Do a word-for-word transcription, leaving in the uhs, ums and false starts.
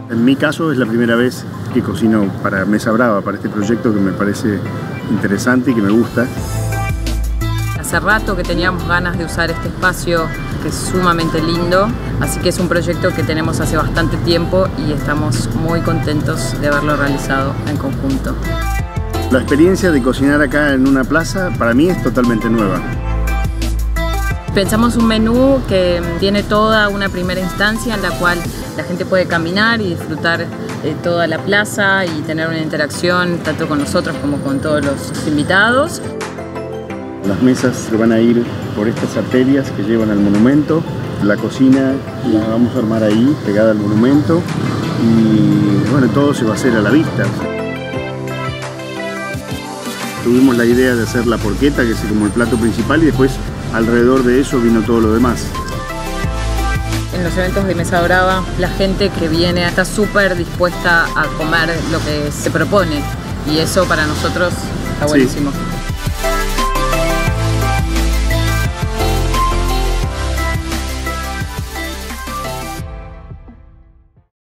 En mi caso es la primera vez que cocino para Mesa Brava, para este proyecto que me parece interesante y que me gusta. Hace rato que teníamos ganas de usar este espacio que es sumamente lindo, así que es un proyecto que tenemos hace bastante tiempo y estamos muy contentos de haberlo realizado en conjunto. La experiencia de cocinar acá en una plaza para mí es totalmente nueva. Pensamos un menú que tiene toda una primera instancia en la cual la gente puede caminar y disfrutar de toda la plaza y tener una interacción tanto con nosotros como con todos los invitados. Las mesas se van a ir por estas arterias que llevan al monumento. La cocina la vamos a armar ahí, pegada al monumento. Y bueno, todo se va a hacer a la vista. Tuvimos la idea de hacer la porqueta, que es como el plato principal, y después alrededor de eso vino todo lo demás. En los eventos de Mesa Brava, la gente que viene está súper dispuesta a comer lo que se propone. Y eso para nosotros está buenísimo. Sí.